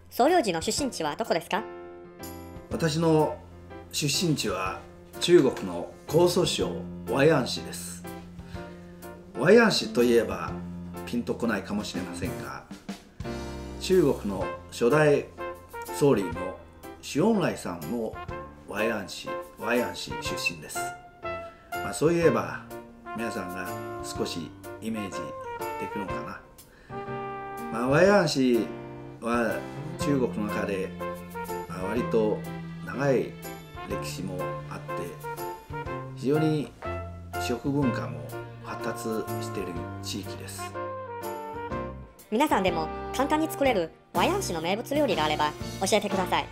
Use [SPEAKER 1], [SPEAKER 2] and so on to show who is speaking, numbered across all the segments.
[SPEAKER 1] 総領事の出身地はどこですか？
[SPEAKER 2] 私の出身地は中国の江蘇省淮安市です。淮安市といえばピンとこないかもしれませんが、中国の初代総理の周恩来さんも淮安市出身です。そういえば皆さんが少しイメージできるのかな。淮安市は中国の中で割と長い歴史もあって、非常に食文化も発達している地域です。
[SPEAKER 1] 皆さんでも簡単に作れる淮安市の名物料理があれば教えてください。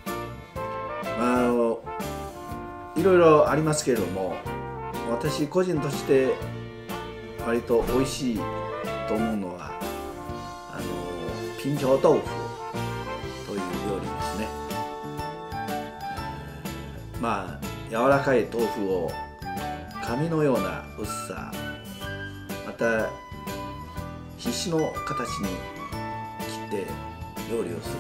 [SPEAKER 2] いろいろありますけれども、私個人として割と美味しいと思うのは平豆腐という料理ですね。柔らかい豆腐を紙のような薄さ、また必死の形に切って料理をする。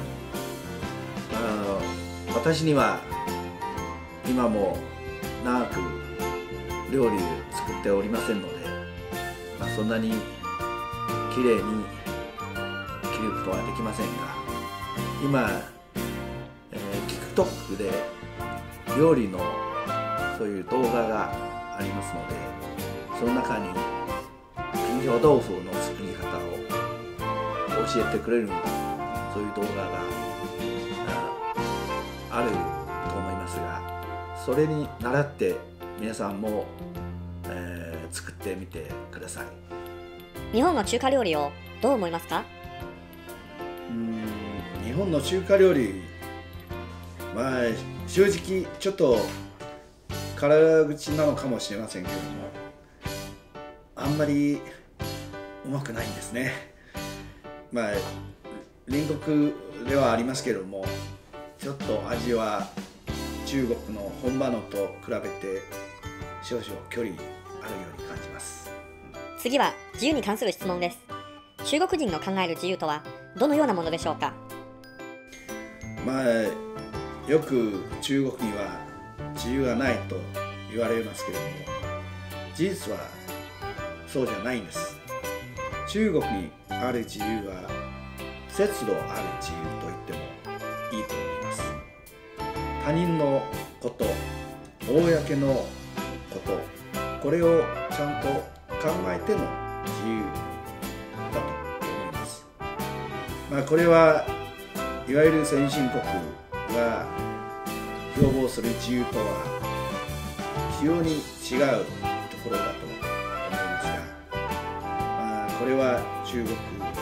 [SPEAKER 2] 私には今も長く料理を作っておりませんので、そんなにきれいに切ることはできませんが、今、TikTok で料理のそういう動画がありますので、その中に平豆豆腐の作り方を教えてくれるそういう動画があると思いますが、それに倣って皆さんも、作ってみてください。
[SPEAKER 1] 日本の中華料理をどう思いますか？
[SPEAKER 2] 日本の中華料理、正直ちょっと辛口なのかもしれませんけれども、あんまりうまくないんですね。隣国ではありますけれども、ちょっと味は中国の本場のと比べて少々距離あるように感じます。
[SPEAKER 1] 次は自由に関する質問です。中国人の考える自由とはどのようなものでしょうか？
[SPEAKER 2] よく中国には自由がないと言われますけれども、事実はそうじゃないんです。中国にある自由は節度ある自由と言ってもいいと思います。他人のこと、公のこと、これをちゃんと考えての自由だと思います。これはいわゆる先進国が標榜する自由とは非常に違うところだと思いますが、これは中国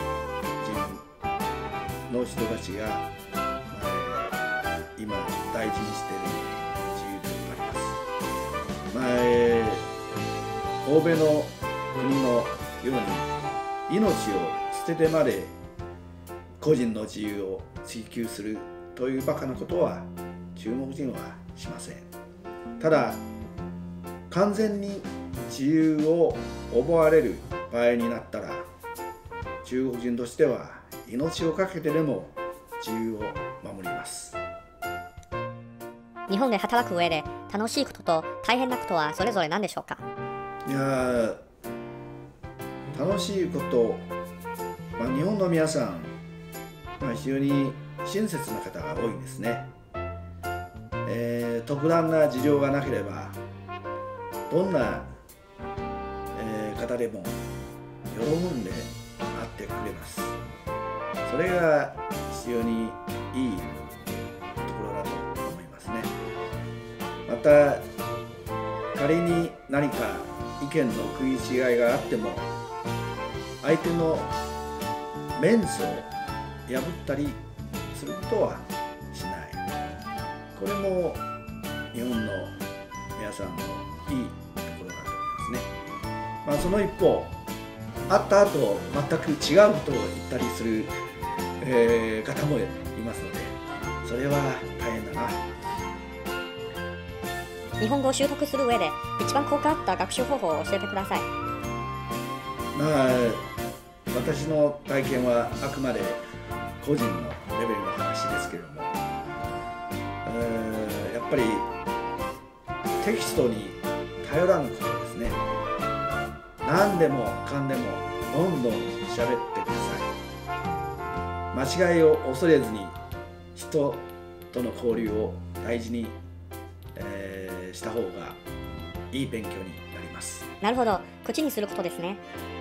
[SPEAKER 2] 人の人たちが、今大事にしている自由であります。欧米の国のように命を捨ててまで個人の自由を追求するというバカなことは中国人はしません。ただ完全に自由を思われる場合になったら、中国人としては命を懸けてでも自由を守ります。
[SPEAKER 1] 日本で働く上で楽しいことと大変なことはそれぞれ何でしょうか？
[SPEAKER 2] 楽しいこと、日本の皆さん、非常に親切な方が多いんですね。特段な事情がなければどんな、方でも喜んで会ってくれます。それが非常にいいところだと思いますね。また仮に何か意見の食い違いがあっても、相手のメンツを破ったりすることはしない。これも日本の皆さんのいいところだと思いますね。その一方、会った後全く違うことを言ったりする、方もいますので、それは大変だな。
[SPEAKER 1] 日本語を習得する上で一番効果あった学習方法を教えてください。
[SPEAKER 2] 私の体験はあくまで個人のレベルの話ですけれども、やっぱりテキストに頼らぬことですね。何でもかんでもどんどん喋ってください。間違いを恐れずに人との交流を大事に、した方がいい勉強になります。
[SPEAKER 1] なるほど、口にすることですね。